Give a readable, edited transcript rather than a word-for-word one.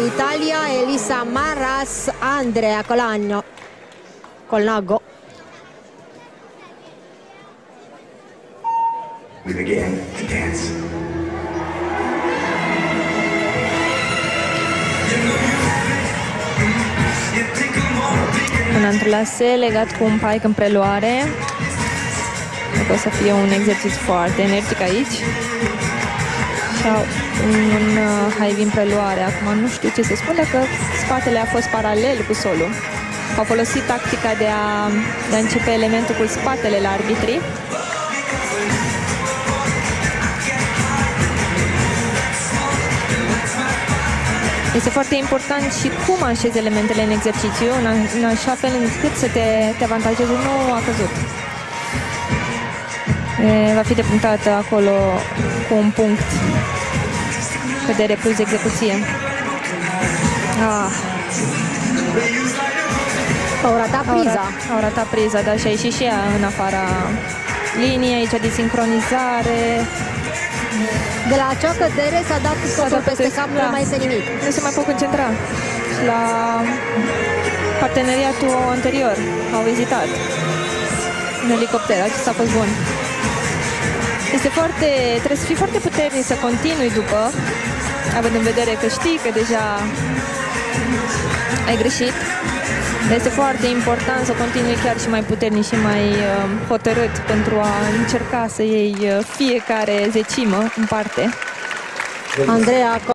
Italia Elisa Maras, Andrea Colnago. We began to dance. Un antrelase legat cu un pike în preluare. O să fie un exercițiu foarte energic aici. Sau un high în preluare. Acum nu știu ce să spun, dacă spatele a fost paralel cu solul. Au folosit tactica de a începe elementul cu spatele la arbitrii. Este foarte important și cum așezi elementele în exercițiu, în așa fel încât să te avantajeze. Nu a căzut. Va fi depunctată acolo cu un punct. Cădere plus execuție. Au ratat priza. Au ratat priza, dar și a ieșit și ea în afara liniei, aici de sincronizare. De la acea cădere s-a dat totul peste cap, nu mai este nimic. Nu se mai pot concentra. La parteneriatul anterior au ezitat. În elicopter, acesta a fost bun. Trebuie să fii foarte puternic să continui după, având în vedere că știi că deja ai greșit. Este foarte important să continui chiar și mai puternic și mai hotărât pentru a încerca să iei fiecare zecimă în parte. Andrea